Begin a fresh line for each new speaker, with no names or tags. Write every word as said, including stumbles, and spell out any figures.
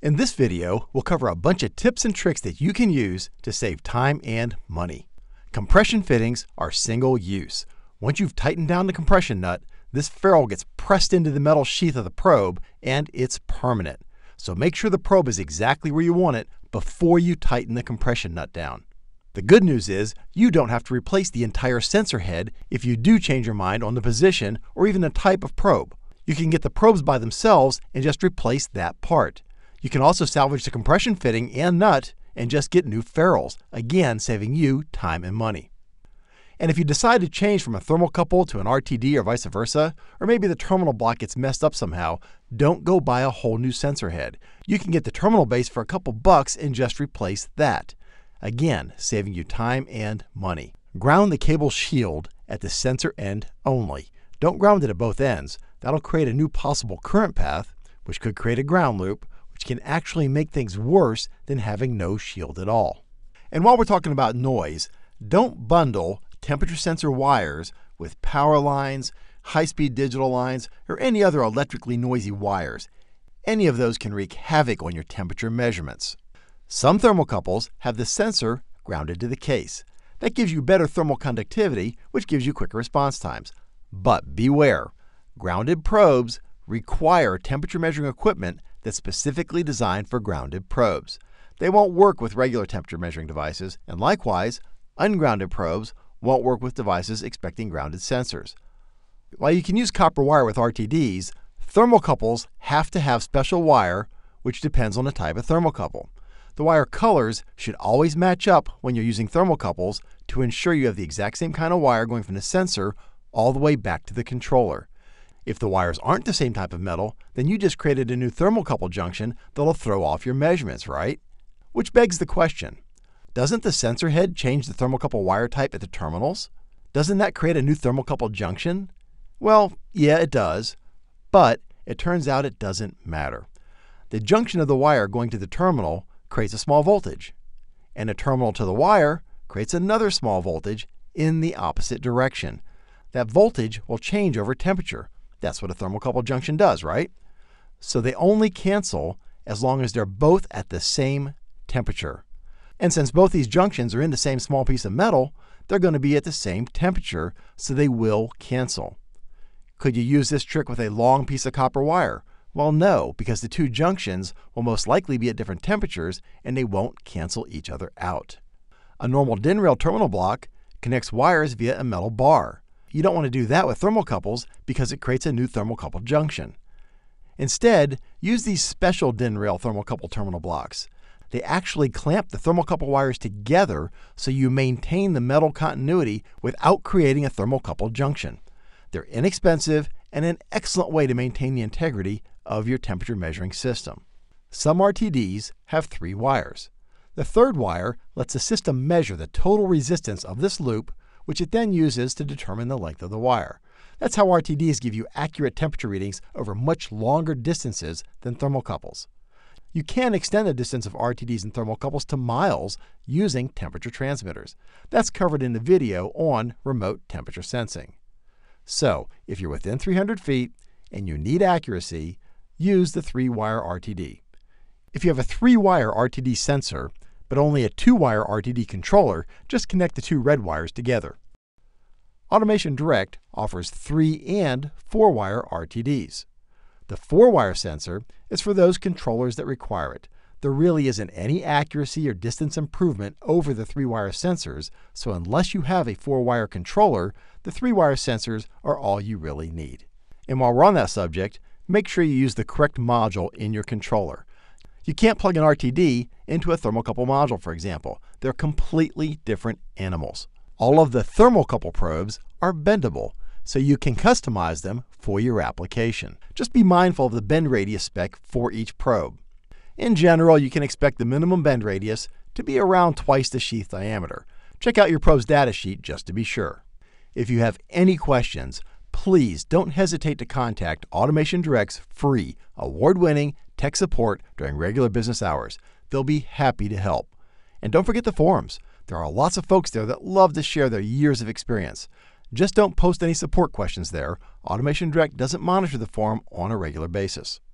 In this video, we'll cover a bunch of tips and tricks that you can use to save time and money. Compression fittings are single use. Once you've tightened down the compression nut, this ferrule gets pressed into the metal sheath of the probe and it's permanent. So make sure the probe is exactly where you want it before you tighten the compression nut down. The good news is you don't have to replace the entire sensor head if you do change your mind on the position or even the type of probe. You can get the probes by themselves and just replace that part. You can also salvage the compression fitting and nut and just get new ferrules, again saving you time and money. And if you decide to change from a thermocouple to an R T D or vice versa, or maybe the terminal block gets messed up somehow, don't go buy a whole new sensor head. You can get the terminal base for a couple bucks and just replace that. Again, saving you time and money. Ground the cable shield at the sensor end only. Don't ground it at both ends. That'll create a new possible current path, which could create a ground loop, which can actually make things worse than having no shield at all. And while we're talking about noise, don't bundle temperature sensor wires with power lines, high-speed digital lines, or any other electrically noisy wires. Any of those can wreak havoc on your temperature measurements. Some thermocouples have the sensor grounded to the case. That gives you better thermal conductivity, which gives you quicker response times. But beware, grounded probes require temperature measuring equipment that's specifically designed for grounded probes. They won't work with regular temperature measuring devices, and likewise, ungrounded probes won't work with devices expecting grounded sensors. While you can use copper wire with R T Ds, thermocouples have to have special wire, which depends on the type of thermocouple. The wire colors should always match up when you're using thermocouples to ensure you have the exact same kind of wire going from the sensor all the way back to the controller. If the wires aren't the same type of metal, then you just created a new thermocouple junction that'll throw off your measurements, right? Which begs the question, doesn't the sensor head change the thermocouple wire type at the terminals? Doesn't that create a new thermocouple junction? Well, yeah, it does, but it turns out it doesn't matter. The junction of the wire going to the terminal creates a small voltage, and a terminal to the wire creates another small voltage in the opposite direction. That voltage will change over temperature. That's what a thermocouple junction does, right? So they only cancel as long as they're both at the same temperature. And since both these junctions are in the same small piece of metal, they're going to be at the same temperature, so they will cancel. Could you use this trick with a long piece of copper wire? Well, no, because the two junctions will most likely be at different temperatures and they won't cancel each other out. A normal D I N rail terminal block connects wires via a metal bar. You don't want to do that with thermocouples because it creates a new thermocouple junction. Instead, use these special D I N rail thermocouple terminal blocks. They actually clamp the thermocouple wires together so you maintain the metal continuity without creating a thermocouple junction. They're inexpensive and an excellent way to maintain the integrity of your temperature measuring system. Some R T Ds have three wires. The third wire lets the system measure the total resistance of this loop, which it then uses to determine the length of the wire. That's how R T Ds give you accurate temperature readings over much longer distances than thermocouples. You can extend the distance of R T Ds and thermocouples to miles using temperature transmitters. That's covered in the video on remote temperature sensing. So, if you're within three hundred feet and you need accuracy, use the three-wire R T D. If you have a three-wire R T D sensor, but only a two-wire R T D controller, just connect the two red wires together. Automation Direct offers three and four-wire R T Ds. The four-wire sensor is for those controllers that require it. There really isn't any accuracy or distance improvement over the three-wire sensors, so unless you have a four-wire controller, the three-wire sensors are all you really need. And while we're on that subject, make sure you use the correct module in your controller. You can't plug an R T D into a thermocouple module, for example. They're completely different animals. All of the thermocouple probes are bendable, so you can customize them for your application. Just be mindful of the bend radius spec for each probe. In general, you can expect the minimum bend radius to be around twice the sheath diameter. Check out your probe's data sheet just to be sure. If you have any questions, please don't hesitate to contact Automation Direct's free, award-winning tech support during regular business hours. They'll be happy to help. And don't forget the forums. There are lots of folks there that love to share their years of experience. Just don't post any support questions there. Automation Direct doesn't monitor the forum on a regular basis.